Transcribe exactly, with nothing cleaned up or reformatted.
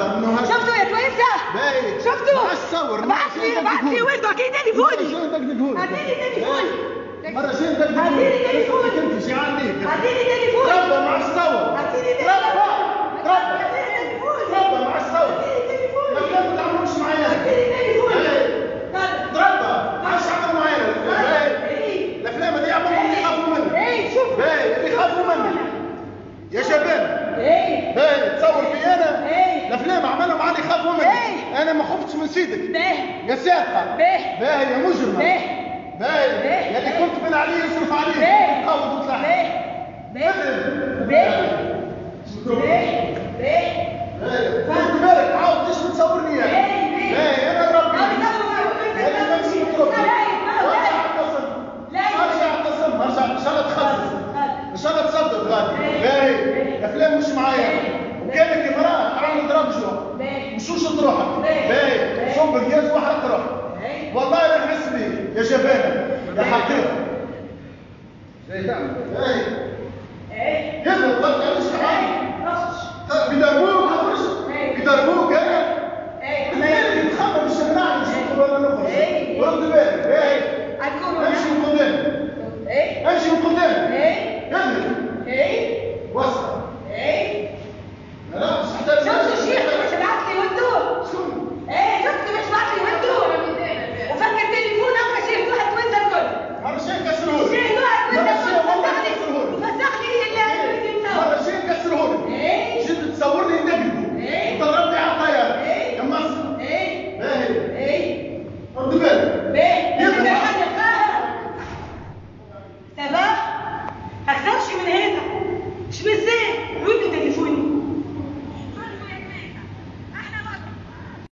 منه هكا. شفتوا يا تويسه؟ باهي. شفتوا؟ ما عادش تصور. بعث لي بعث لي ولده اكيد تليفوني. اعطيني تليفوني. مرة جاي ندقدقهولك. اعطيني تليفوني. انت شي عندك. اعطيني تليفوني. ربا ما عادش تصور. اعطيني تليفوني. ربا. تليفوني. ربا ما عادش تصور. اعطيني تليفوني. ما تعملوش معايا. اعطيني تليفوني. ربا ما عادش تعمل معايا. الافلام هذه يعملوا اللي يخافوا منك. اي شوف. باهي اللي يخافوا منك. يا شباب. اي. باهي تصور في انا. اي. الافلام عملهم على اللي يخافوا منك. اي. انا ما خفتش من سيدك. باهي. يا ساقه. باهي. باهي يا مجرمه. باهي. باهي. يا اللي كنت بين عليه يصرف عليه. باهي. قاود وطلع. باهي. باهي. باهي. باهي. باهي. خد بالك عاود ليش بتصورني يا باهي. باهي. باهي انا ربي. هذه ما تمشي تروح. ارجع اعتصم ارجع ان شاء الله تخلص. ان شاء الله تصدق غادي. باهي. الافلام مش معايا. وكانك امراه حرام نضرب جوا. مشوش تروحك. باهي. صب الجاز واحرق روحك. والله لا نحس بيه يا جبانه يا حقيقه. باهي.